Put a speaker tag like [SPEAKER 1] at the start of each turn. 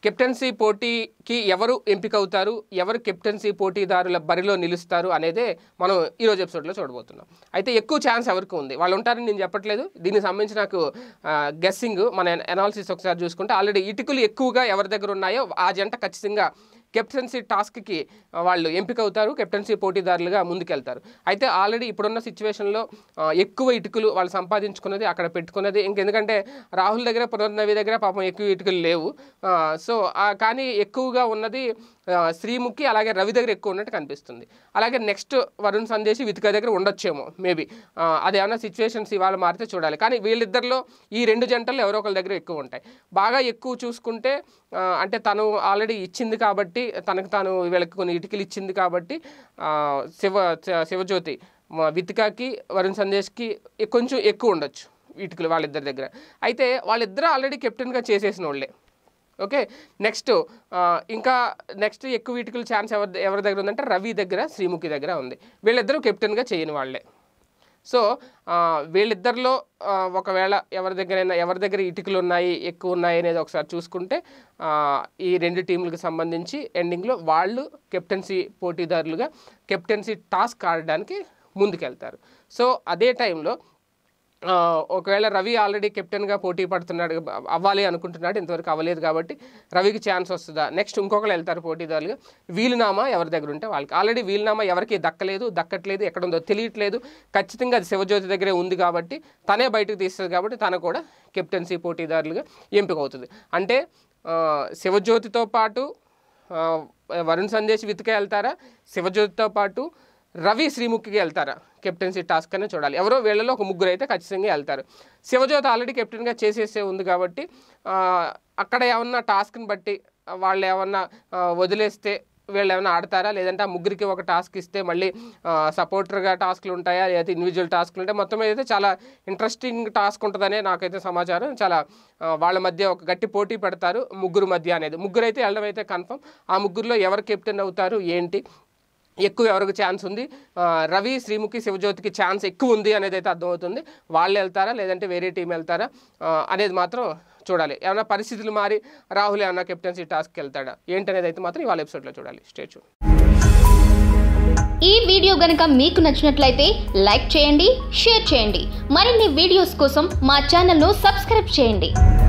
[SPEAKER 1] Captaincy పోటీకి ఎవరు ఎంపిక అవుతారు, ఎవరు కెప్టెన్సీ పోటీదారుల బరిలో నిలుస్తారు అనేదే మనం ఈరోజు ఎపిసోడ్లో చూడబోతున్నాం. అయితే ఎక్కువ ఛాన్స్ ఎవరికి ఉంది, వాళ్ళు ఉంటారని నేను చెప్పట్లేదు. దీనికి సంబంధించి నాకు గెస్సింగ్, మన అనాలిసిస్ ఒకసారి చూసుకుంటే ఆల్రెడీ ఇటుకలు ఎక్కువగా ఎవరి దగ్గర ఉన్నాయో ఆ జంట ఖచ్చితంగా కెప్టెన్సీ టాస్క్కి వాళ్ళు ఎంపిక అవుతారు, కెప్టెన్సీ పోటీదారులుగా ముందుకెళ్తారు. అయితే ఆల్రెడీ ఇప్పుడున్న సిచ్యువేషన్లో ఎక్కువ ఇటుకలు వాళ్ళు సంపాదించుకున్నది అక్కడ పెట్టుకున్నది ఇంకెందుకంటే రాహుల్ దగ్గర, పునర్నవి దగ్గర పాపం ఎక్కువ ఇటుకలు లేవు. సో కానీ ఎక్కువగా ఉన్నది శ్రీముఖి అలాగే రవి దగ్గర ఎక్కువ ఉన్నట్టు కనిపిస్తుంది. అలాగే నెక్స్ట్ వరుణ్ సందేశ్ వితిక దగ్గర ఉండొచ్చేమో మేబీ, అదేమన్నా సిచ్యువేషన్స్ ఇవాళ మారితే చూడాలి. కానీ వీళ్ళిద్దరిలో ఈ రెండు జంటలు ఎవరో ఒకరి దగ్గర ఎక్కువ ఉంటాయి. బాగా ఎక్కువ చూసుకుంటే అంటే తను ఆల్రెడీ ఇచ్చింది కాబట్టి, తనకు తాను వీళ్ళకి కొన్ని ఇటుకలు ఇచ్చింది కాబట్టి శివజ్యోతి వితికాకి వరుణ్ సందేశ్కి కొంచెం ఎక్కువ ఉండొచ్చు ఇటుకలు వాళ్ళిద్దరి దగ్గర. అయితే వాళ్ళిద్దరూ ఆల్రెడీ కెప్టెన్గా చేసేసిన వాళ్ళే. ఓకే, నెక్స్ట్ ఇంకా నెక్స్ట్ ఎక్కువ ఇటుకలు ఛాన్స్ ఎవరి దగ్గర ఉందంటే రవి దగ్గర, శ్రీముఖి దగ్గర ఉంది. వీళ్ళిద్దరూ కెప్టెన్గా చేయని వాళ్ళే. సో వీళ్ళిద్దరిలో ఒకవేళ ఎవరి దగ్గర ఇటుకలు ఉన్నాయి, ఎక్కువ ఉన్నాయి అనేది ఒకసారి చూసుకుంటే ఈ రెండు టీంలకు సంబంధించి ఎండింగ్లో వాళ్ళు కెప్టెన్సీ పోటీదారులుగా కెప్టెన్సీ టాస్క్ ఆడడానికి ముందుకెళ్తారు. సో అదే టైంలో ఒకవేళ రవి ఆల్రెడీ కెప్టెన్గా పోటీ పడుతున్నాడు, అవ్వాలి అనుకుంటున్నాడు, ఇంతవరకు అవ్వలేదు కాబట్టి రవికి ఛాన్స్ వస్తుందా, నెక్స్ట్ ఇంకొకరు వెళ్తారు పోటీదారులుగా. వీలునామా ఎవరి దగ్గర ఉంటే వాళ్ళకి. ఆల్రెడీ వీలునామా ఎవరికి దక్కట్లేదు, ఎక్కడ ఉందో తెలియట్లేదు. ఖచ్చితంగా అది శివజ్యోతి దగ్గరే ఉంది కాబట్టి తనే బయటకు తీస్తుంది కాబట్టి తను కూడా కెప్టెన్సీ పోటీదారులుగా ఎంపిక అవుతుంది. అంటే శివజ్యోతితో పాటు వరుణ్ సందేశ్ వితికే వెళ్తారా, శివజ్యోతితో పాటు రవి శ్రీముఖికి వెళ్తారా కెప్టెన్సీ టాస్క్ అనే చూడాలి. ఎవరో వీళ్ళలో ఒక ముగ్గురు అయితే ఖచ్చితంగా వెళ్తారు. శివజ్యోతి ఆల్రెడీ కెప్టెన్గా చేసేసే ఉంది కాబట్టి అక్కడ ఏమన్నా టాస్క్ని బట్టి వాళ్ళు ఏమన్నా వదిలేస్తే వీళ్ళు ఏమైనా ఆడతారా, లేదంటే ఆ ముగ్గురికి ఒక టాస్క్ ఇస్తే మళ్ళీ సపోర్టర్గా టాస్క్లు ఉంటాయా, లేదా ఇండివిజువల్ టాస్క్లు ఉంటాయి. మొత్తం అయితే చాలా ఇంట్రెస్టింగ్ టాస్క్ ఉంటుందనే నాకైతే సమాచారం. చాలా వాళ్ళ మధ్య ఒక గట్టి పోటీ పెడతారు ముగ్గురు మధ్య అనేది. ముగ్గురు అయితే వెళ్ళడం అయితే కన్ఫర్మ్. ఆ ముగ్గురులో ఎవరు కెప్టెన్ అవుతారు, ఏంటి, ఎక్కువ ఎవరికి ఛాన్స్ ఉంది, రవి శ్రీముఖి శివజ్యోతికి ఛాన్స్ ఎక్కువ ఉంది అనేది అయితే అర్థమవుతుంది. వాళ్ళు వెళ్తారా లేదంటే వేరే టీం వెళ్తారా అనేది మాత్రం చూడాలి. ఏమైనా పరిస్థితులు మారి రాహుల్ ఏమైనా కెప్టెన్సీ టాస్క్కి వెళ్తాడా ఏంటనేది అయితే మాత్రం ఇవాళ ఎపిసోడ్లో చూడాలి. Stay tune.
[SPEAKER 2] ఈ వీడియో గనుక మీకు నచ్చినట్లయితే లైక్ చేయండి, షేర్ చేయండి. మరిన్ని వీడియోస్ కోసం మా ఛానల్ను సబ్స్క్రైబ్ చేయండి.